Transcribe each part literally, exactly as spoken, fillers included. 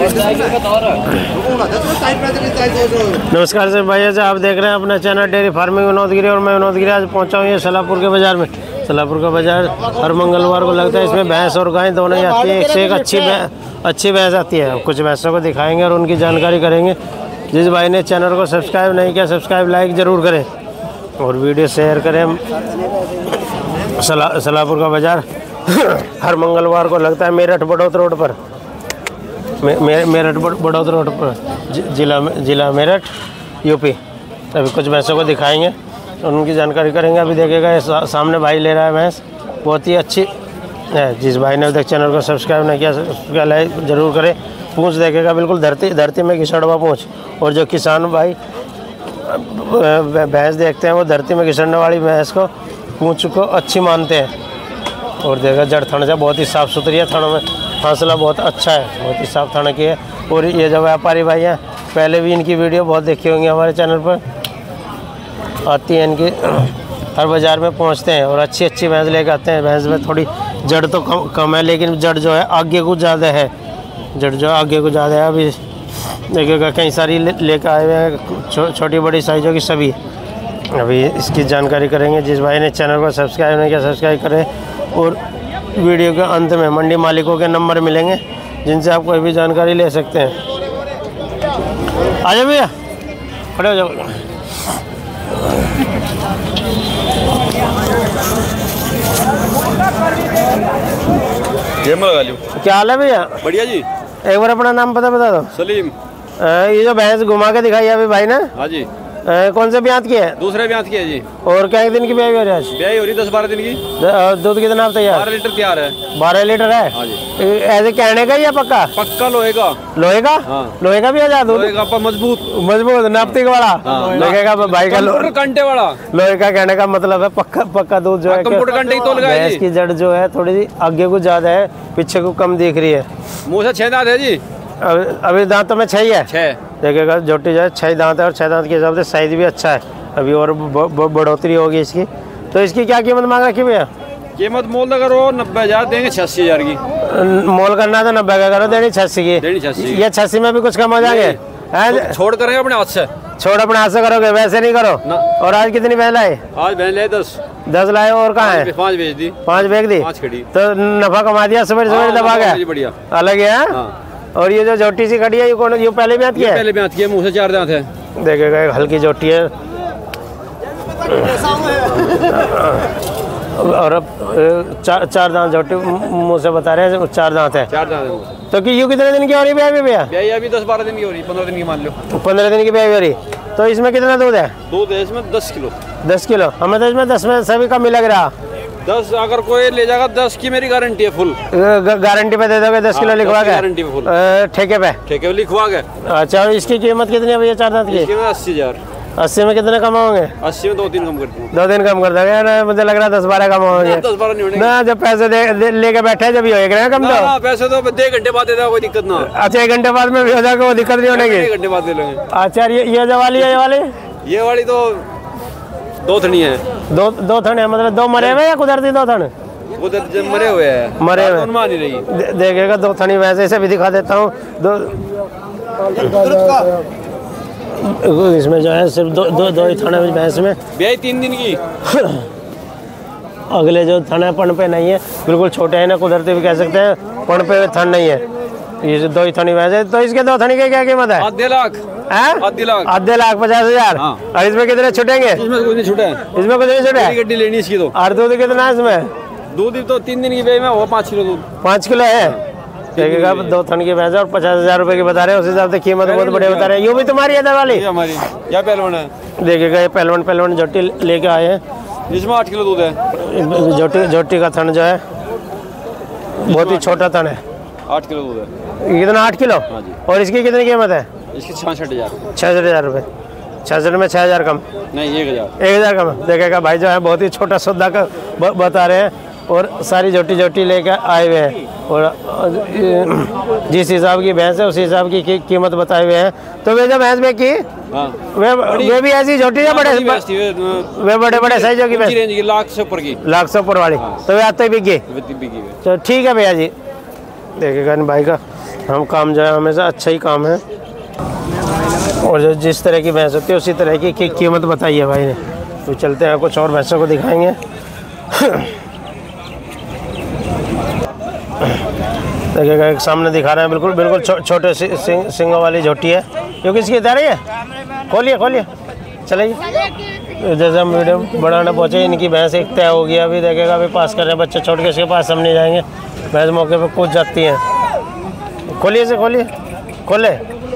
नमस्कार सर भैया जी, आप देख रहे हैं अपना चैनल डेयरी फार्मिंग विनोदगिरी और मैं विनोदगिरी आज पहुंचा हूँ ये सलाहपुर के बाज़ार में। सलाहपुर का बाज़ार हर मंगलवार को लगता है। इसमें भैंस और गाय दोनों ही आती है। एक से एक अच्छी अच्छी भैंस आती है। कुछ भैंसों को दिखाएंगे और उनकी जानकारी करेंगे। जिस भाई ने चैनल को सब्सक्राइब नहीं किया, सब्सक्राइब लाइक ज़रूर करें और वीडियो शेयर करें। सला सलाहपुर का बाज़ार हर मंगलवार को लगता है मेरठ बड़ौत रोड पर, मे, मे, मेरठ बड़ौत रोड पर, जिला जिला मेरठ यूपी। अभी कुछ भैंसों को दिखाएंगे और उनकी जानकारी करेंगे। अभी देखेगा ये सामने भाई ले रहा है भैंस, बहुत ही अच्छी है। जिस भाई ने अभी तक चैनल को सब्सक्राइब नहीं किया, सब्सक्राइब लाइक जरूर करें। पूँछ देखेगा बिल्कुल धरती धरती में घिसड़वा पूँछ। और जो किसान भाई भैंस देखते हैं वो धरती में घिसड़ने वाली भैंस को पूँछ को अच्छी मानते हैं। और देखा जड़ थन से बहुत ही साफ़ सुथरी है। थनों में फासला बहुत अच्छा है, बहुत ही साफ थन की है। और ये जो व्यापारी भाई हैं, पहले भी इनकी वीडियो बहुत देखी होंगी हमारे चैनल पर, आती है इनकी, हर बाज़ार में पहुंचते हैं और अच्छी अच्छी भैंस लेकर आते हैं। भैंस में थोड़ी जड़ तो कम कम है, लेकिन जड़ जो है आगे को ज़्यादा है। जड़ जो आगे को ज़्यादा है। अभी देखिएगा कई सारी लेकर आए हुए हैं, छो, छोटी बड़ी साइज़ों की सभी। अभी इसकी जानकारी करेंगे। जिस भाई ने चैनल को सब्सक्राइब नहीं किया, सब्सक्राइब करें। और वीडियो के अंत में मंडी मालिकों के नंबर मिलेंगे जिनसे आप कोई भी जानकारी ले सकते हैं। आ जाओ भैया, खड़े हो जाओ। क्या हाल है भैया? बढ़िया जी। एक बार अपना नाम पता बता दो। सलीम। ये जो भैंस घुमा के दिखाई है अभी भाई ने, हाँ जी। आ, कौन से ब्यात की है? दूसरे ब्यात की है जी। और क्या दिन की ब्याई हो रही है आज? ब्याई हो रही दस बारह दिन की। दूध कितना आप तैयार? बारह लीटर तैयार है। बारह लीटर है? हाँ जी। ऐसे कहने का या पक्का? पक्का लोहे का। लोहे का? हाँ। लोहे का भी है दूध? लोहे का मजबूत मजबूत नापती वाला। हाँ। लोहे का भाई का कंटे वाला। लोहे का कहने का मतलब है पक्का पक्का दूध जो है। भैंस की जड़ जो है थोड़ी सी आगे को ज्यादा है, पीछे को कम दिख रही है। मुँह से छह दांत है जी। अभी अभी दांतों में छह है। छह देखिएगा जोटी जो है छह दांत है और छह दांत के हिसाब से साइज भी अच्छा है। अभी और बढ़ोतरी होगी इसकी। तो इसकी क्या कीमत मांग रखी भैया? कीमत मोल करो नब्बे हजार देंगे, छियासी हजार की मोल करना तो नब्बे का करो, देनी छियासी की। देनी छियासी। ये छियासी में भी कुछ कम हो जाएंगे? तो छोड़ करेंगे अपने हाथ से। छोड़ अपने हाथ से करोगे, वैसे नहीं करो ना। और आज कितनी भैंस लाए? आज भैंस लाए दस। दस लाए और कहाँ है? पाँच बेच दी। पाँच बेच दी तो नफा कमा दिया। सवेरे सवेरे दबा गया। बढ़िया अलग है। और ये जो जोटी सी खड़ी है ये कौन? ये पहले भी आती है? पहले भी आती है। मुँह से चार दांत है। देखेगा एक हल्की जोटी है। और अब चार चार दांत जोटी मुँह से बता रहे हैं, चार दांत है। चार दांत है। तो कि यूँ कितने दिन की हो रही है भैया? भैया अभी दस बारह दिन की हो रही, पंद्रह दिन की मान लो। पंद्रह दिन की भैया हो रही। तो इसमें कितना दूध है? दूध है इसमें दस किलो। दस किलो हमें तो इसमें दस में सभी कम ही लग रहा। दस अगर कोई ले जाएगा दस की मेरी गारंटी है फुल। गारंटी पे दे दोगे? दस किलो लिखवा के गारंटी पे फुल ठेके पे? ठेके पे लिखवा के। अच्छा, इसकी कीमत कितनी है भैया चार दांत की? अस्सी हजार। अस्सी में कितने कम होंगे? अस्सी में दो तीन कम कर दूँ। दो दिन कम कर दोगे? मुझे लग रहा है दस बारह कम होंगे। दस बारह नहीं होंगे ना। जब पैसे दे लेके बैठे जब ये हो कम तो पैसे तो दो घंटे बाद दे देगा, कोई दिक्कत ना। अच्छा, एक घंटे बाद में भी हो जाएगा, वो दिक्कत नहीं होने की? एक घंटे बाद दे लेंगे। अच्छा, ये जो वाली है ये वाली ये वाली तो दो थनी है। दो दो थन है मतलब दो मरे हुए या कुदरती दो थन? उधर मरे हुए हैं। मरे हुए मान नहीं रही। देखेगा दो थनी वैसे से भी दिखा देता हूँ। दो इसमें जो है सिर्फ दो दो दो ही थने भैंस में। ब्याई तीन दिन की। अगले जो थन है पन पे नहीं है, बिल्कुल छोटे हैं ना, कुदरती भी कह सकते हैं, पन पे थन नहीं है। ये जो दो ही थनी भैंस है। तो इसके दो थनी की क्या कीमत है? आधे लाख। आधे लाख आधे लाख पचास हजार। और इसमें कितने छुटेंगे? इसमें कुछ नहीं छूटे। इसमें कुछ नहीं छूटे। गड्डी लेनी इसकी तो। और दूध कितना है इसमें? दूध तो तीन दिन की ब्याई में वो पाँच किलो दूध। पाँच किलो है। देखिएगा दो थन की भैंस और पचास हजार रुपए की बता रहे हैं। उस हिसाब से कीमत बहुत बढ़िया बता रहे हैं। यूँ भी तुम्हारी है वाली? हमारी या पहलवान है। देखिएगा ये पहलवान पहलवान जोटी लेके आए हैं। इसमें आठ किलो दूध है। जोटी जोटी का थन जो है बहुत ही छोटा थन है। आठ किलो दूध है। कितना? आठ किलो। और इसकी कितनी कीमत है? इसकी छियासठ हजार। छियासठ हजार रुपये। छियासठ में छः हजार कम नहीं, एक हजार। एक हजार कम। देखेगा भाई जो है बहुत ही छोटा सौदा का बता रहे हैं और सारी जोटी जोटी लेकर आए हुए हैं। और जिस हिसाब की भैंस है उस हिसाब की कीमत बताए हुए हैं। तो वे जो भैंस में की वे वे भी ऐसी छोटी है? बड़े वे बड़े बड़े साइजों की रेंज की? लाख से ऊपर की। लाख से ऊपर वाली। तो वे आते ही बिक गई। तो ठीक है भैया जी। देखिएगा इन भाई का हम काम जो है हमेशा अच्छा ही काम है। और जो जिस तरह की भैंस होती है उसी तरह की, की कीमत बताई है भाई ने। तो चलते हैं कुछ और भैंसों को दिखाएंगे। देखिएगा एक सामने दिखा रहे हैं बिल्कुल बिल्कुल छो, छोटे सिंग सिंगों वाली झोटी है। जो किसकी जा रही है? खोलिए खोलिए चलिए। जैसे हम वीडियो बढ़ाने पहुँचे इनकी भैंस एक तय हो गया। अभी देखिएगा अभी पास कर रहे हैं बच्चे छोड़ के, इसके पास हम नहीं जाएंगे। भैंस मौके पे कूद जाती है। खोलिए से खोलिए खोले।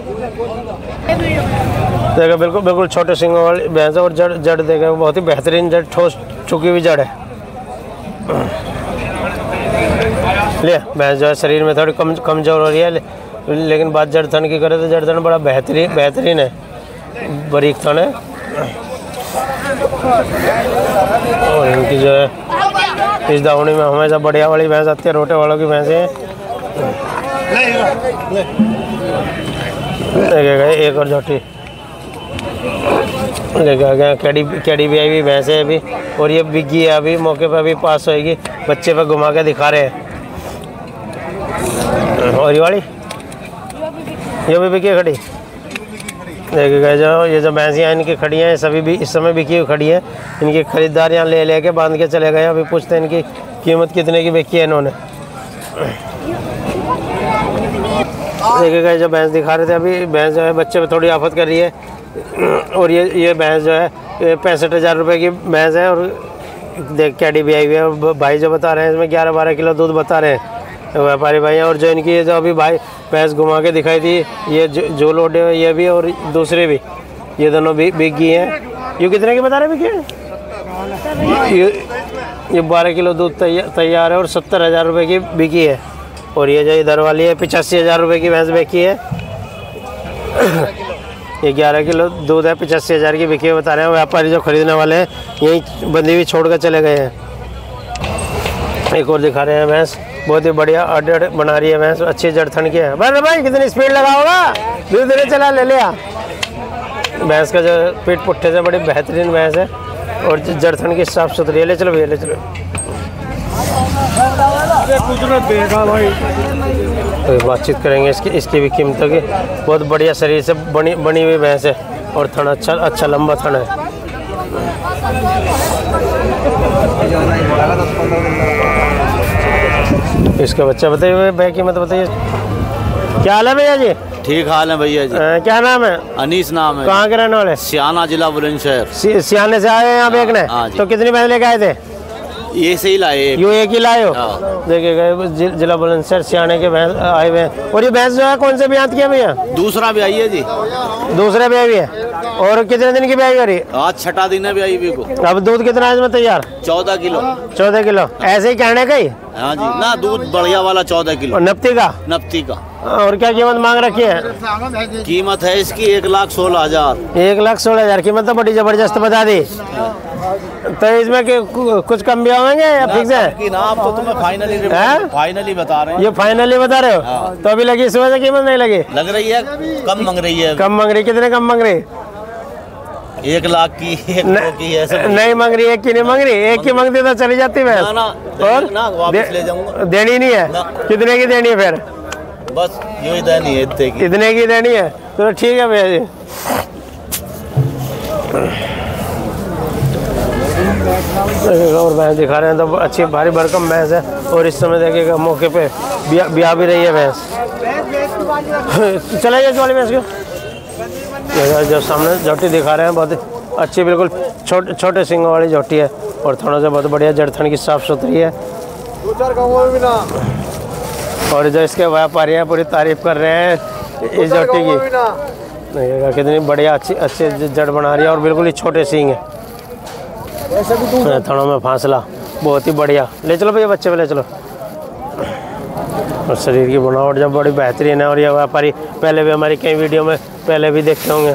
देखो बिल्कुल बिल्कुल छोटे सिंगों वाली भैंस है। और जड़ जड़ देखो बहुत ही बेहतरीन जड़, ठोस चुकी हुई जड़ है। ले भैंस जो है शरीर में थोड़ी कम कमजोर हो रही है, ले, लेकिन बात जड़ थन की करे तो जड़ थन बड़ा बेहतरीन बेहतरीन है, बारीक थन है। और इनकी जो है इस दावनी में हमेशा बढ़िया वाली भैंस आती है, रोटे वालों की भैंसें हैं। देखिएगा एक और झोटी लेके गए। कैडी कैडी भी आई हुई भैंस है अभी, और ये बिगी है अभी मौके पर अभी पास होएगी। बच्चे पे घुमा के दिखा रहे हैं। और ये वाली ये भी बिकी खड़ी। देखिएगा जो ये जो भैंसियाँ इनकी खड़ी हैं सभी भी इस समय बिकी हुई खड़ी हैं। इनके खरीदार यहाँ ले लेके बांध के चले गए। अभी पूछते हैं इनकी कीमत कितने की बिकी है इन्होंने। देखिएगा जो भैंस दिखा रहे थे अभी, भैंस जो है बच्चे पे थोड़ी आफत कर रही है। और ये ये भैंस जो है पैंसठ हज़ार रुपये की भैंस है। और देख कैडी भी आई हुई है। भाई जो बता रहे हैं इसमें ग्यारह बारह किलो दूध बता रहे हैं व्यापारी भाई हैं। और जो इनकी ये जो अभी भाई भैंस घुमा के दिखाई थी, ये जो, जो लोडे ये भी और दूसरे भी, ये दोनों भी बिकी हैं। ये कितने की बता रहे हैं बिकी? ये ये बारह किलो दूध तैयार तैयार है और सत्तर हज़ार रुपये की बिकी है। और ये जो इधर वाली है पचासी हज़ार रुपये की भैंस बिकी है। ये ग्यारह किलो दूध है, पचासी हज़ार की बिकी बता रहे हैं व्यापारी जो खरीदने वाले हैं। यहीं बंदी हुई छोड़ कर चले गए हैं। एक और दिखा रहे हैं भैंस, बहुत ही बढ़िया अड्डे अड्डे बना रही है भैंस, अच्छी जड़थन की है। बस भाई कितनी स्पीड लगाओगा, धीरे धीरे चला ले लिया। भैंस का जो पीठ पुट्ठे से बड़ी बेहतरीन भैंस है और जड़थन की साफ सुथरी है। ले चलो भैया ले चलो। तो बातचीत करेंगे इसकी इसकी भी कीमतों की। बहुत बढ़िया शरीर से बनी बनी हुई भैंस है और थन अच्छा अच्छा लंबा थन है। इसका बच्चा बताइए भैया कीमत बताइए। क्या हाल है भैया जी? ठीक हाल है भैया जी। आ, क्या नाम है? अनीस नाम है। कहाँ के रहने वाले? सियाना जिला बुलंदशहर। सि, सियाने से आए हैं यहाँ बेचने? हाँ तो कितनी भैंस लेके आए थे? ये से ही लाए। यू एक ही लाए हो? देखिएगा जि, जिला बुलंदशहर सियाने के भैंस आए हुए हैं। और ये भैंस जो है कौन से ब्यात किया भैया? दूसरा भी आई है जी। दूसरे ब्याह भी है। और कितने दिन की ब्याह करी? आज छठा दिन है ब्याई भी को। अब दूध कितना है इसमें तैयार? चौदह किलो। चौदह किलो ऐसे ही कहने का ही? हाँ जी ना, दूध बढ़िया वाला चौदह किलो। और नप्ती का? नप्ती का। और क्या कीमत मांग रखी है? कीमत है इसकी एक लाख सोलह हजार। एक लाख सोलह हजार कीमत तो बड़ी जबरदस्त बता दी। तो इसमें कि कुछ कम भी होंगे या फिक्स है? ना आप तो तुम्हें फाइनली फाइनली बता रहे हैं। ये फाइनली बता रहे हो? हाँ। तो अभी लगी इस वजह से कीमत नहीं लगी? लग रही है कम मांग रही है। कम मांग रही? कितने कम मांग रही? एक लाख की एक न, की है सब। नहीं मांग रही, एक की नहीं मांग रही। एक की मांगती तो चली जाती मैं। ना, ना, और ना, वापस ले जाऊंगा। देनी नहीं है? कितने की देनी है फिर? बस यू ही देनी है इतने की। इतने की देनी है तो ठीक है भैया जी। और भैंस दिखा रहे हैं तो अच्छी भारी भरकम भैंस है। और इस समय देखिएगा मौके पे ब्याह भी रही है भैंस। चले जाए वाली भैंस को जो सामने झोटी दिखा रहे हैं, बहुत अच्छी बिल्कुल छोटे छोटे सिंगों वाली झोटी है। और थोड़ा सा बहुत बढ़िया जड़थन की साफ सुथरी है। और जो इसके व्यापारी हैं पूरी तारीफ कर रहे हैं इस झोटी की। देखिएगा कितनी बढ़िया अच्छी अच्छी जड़ बना रही है और बिल्कुल ही छोटे सींग है। थनों में फासला बहुत ही बढ़िया। ले चलो भैया बच्चे पे ले चलो। और शरीर की बनावट जब बड़ी बेहतरीन है। और ये व्यापारी पहले भी हमारी कई वीडियो में पहले भी देखते होंगे।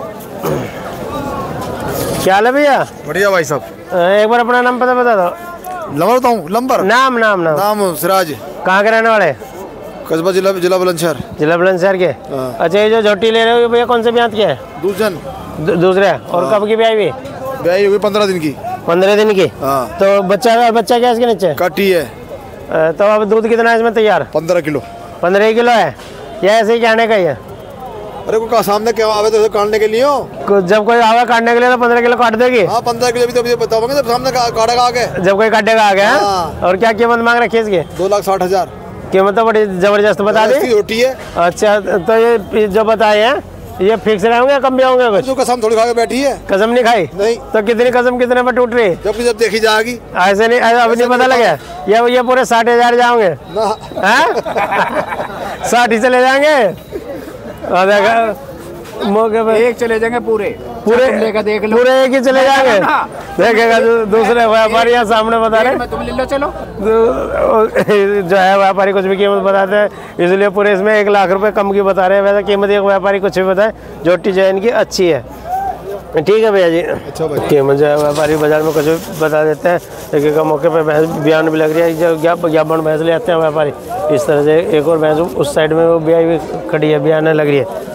क्या हाल है भैया? बढ़िया भाई साहब। एक बार अपना नाम पता बता दो। नंबर बताऊँ? नंबर नाम नाम नाम नाम सिराज। कहाँ के रहने वाले? कस्बा जिला जिला बुलंदशहर। जिला बुलंदशहर के? अच्छा ये जो झोटी ले रहे हो भैया कौन से ब्यात के है? दूसजन दूसरे। और कब की ब्याई हुई? ब्याई हुई पंद्रह दिन की। पंद्रह दिन की? हाँ। तो बच्चा बच्चा क्या इसके नीचे? काटी है। तो अब दूध कितना है इसमें तैयार? पंद्रह किलो। पंद्रह किलो है, या ऐसे ही कहने का ही है? अरे को सामने क्या आवे तो काटने के लिए हो? को- जब कोई आवे काटने के लिए तो पंद्रह किलो काट देगी। हाँ पंद्रह किलो भी तो अभी बताओगे जब सामने का- काटेगा आगे। जब कोई काटेगा आ गया। हाँ। और क्या कीमत मांग रखी है इसकी? दो लाख साठ हजार कीमत तो बड़ी जबरदस्त बता दी। रोटी है अच्छा, तो ये जो बताए हैं ये फिक्स रहेंगे, कम भी होंगे कुछ? जो कसम थोड़ी खा के बैठी है। कसम नहीं खाई? नहीं। तो कितनी कसम कितने पर टूट रही? जब जब देखी जाएगी। ऐसे नहीं, ऐसे अभी नहीं पता लगा ये ये पूरे साठ हजार जाओगे? ना साठ ही चले जाएंगे। और देखा मौके पे एक चले जाएंगे पूरे पूरे लेकर देख लो। पूरे एक ही चले जाएंगे। देखेगा दू- दूसरे व्यापारी यहाँ सामने बता रहे में तुम ले लो चलो। दू- जो है व्यापारी कुछ भी कीमत बताते हैं, इसलिए पूरे इसमें एक लाख रुपए कम की बता रहे हैं। वैसे कीमत एक व्यापारी कुछ भी बताए, जोटी जो है इनकी अच्छी है। ठीक है भैया जी। अच्छा भाई। कीमत जो है व्यापारी बाजार में कुछ भी बता देते हैं। एक एक मौके पे भैंस बयान भी लग रही है, जो ज्ञाप ज्ञापन भैंस ले आते हैं व्यापारी। इस तरह से एक और भैंस उस साइड में वो ब्याई भी खड़ी है, बयान लग रही है।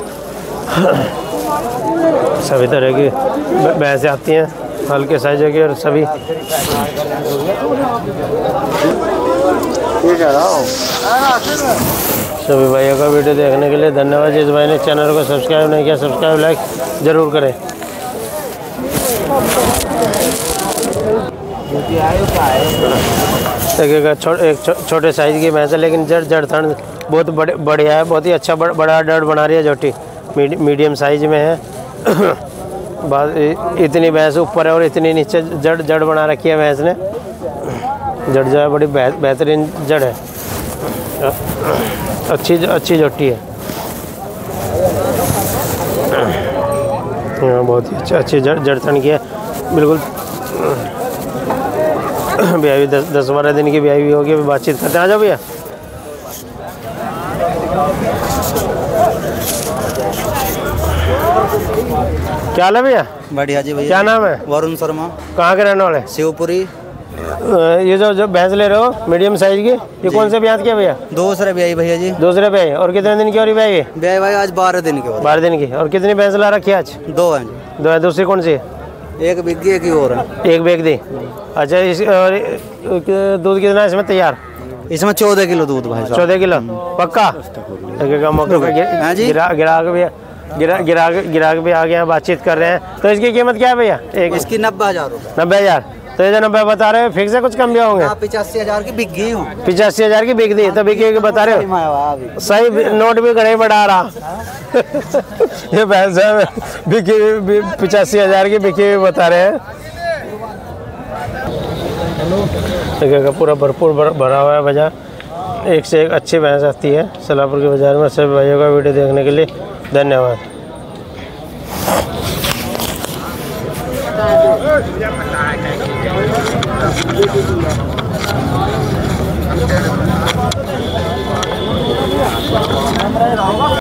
सभी तरह की भैंसें आती हैं, हल्के साइज की, और सभी सभी भाइयों का वीडियो देखने के लिए धन्यवाद। जिस भाई ने चैनल को सब्सक्राइब नहीं किया, सब्सक्राइब लाइक जरूर करें। एक एक छो, एक छो, छोटे साइज की भैंस है, लेकिन जड़ जड़ थन बहुत बड़े बढ़िया है, बहुत ही अच्छा बड़, बड़ा डर बना रही है जोटी। मीड, मीडियम साइज में है। बात इतनी भैंस ऊपर है और इतनी नीचे जड़ जड़ बना रखी है भैंस ने। जड़ जो है बड़ी बेहतरीन जड़ है, अच्छी अच्छी जोटी है। हाँ, बहुत ही अच्छा अच्छी जड़ जड़ थन की है बिल्कुल। भैया भी दस दस बारह दिन की ब्याई भी होगी, अभी बातचीत करते हैं। आ जाओ भैया। क्या हाल है भैया? बढ़िया जी भैया। क्या नाम है? वरुण शर्मा, कहाँ के रहने वाले? शिवपुरी। अ, ये जो जो भैंस ले रहे हो मीडियम साइज की, ये कौन से ब्याज की है भैया? दूसरे ब्याई भैया जी। दूसरे ब्याई। और कितने दिन की हो रही ब्याई? ब्याई भाई आज बारह दिन के हो बारह दिन की। और कितनी भैंस ला रखी है आज? दो हैं जी। दो है। दूसरी कौन सी है? एक बिग्गी एक ही और है। एक बैग दी। अच्छा, इस और दूध कितना है इसमें तैयार? इसमें चौदह किलो दूध भाई साहब। चौदह किलो पक्का? एक एक मौके पे गिर- हाँ जी। गिरा गिराक भी गिरा गिराक गिराक भी आ गए हैं, बातचीत कर रहे हैं। तो इसकी कीमत क्या है भैया? एक इसकी नब्बे हजार रुपये। नब्बे हजार। तो ये जो नब्बे बता रहे हो फिक्स है, कुछ कम भी होंगे? हाँ, पिचासी हजार की बिग्गी हूँ। पिचासी हजार की बिक दी। तो बिकी की बता रहे हो? सही नोट भी घड़े बढ़ा रहा। ये भैंस है बिकी पिचासी हजार की बिकी भी बता रहे हैं। देखिएगा पूरा भरपूर भर, भरा हुआ है बाजार। एक से एक अच्छी भैंस आती है सलाहपुर के बाजार में। सभी भाइयों का वीडियो देखने के लिए धन्यवाद।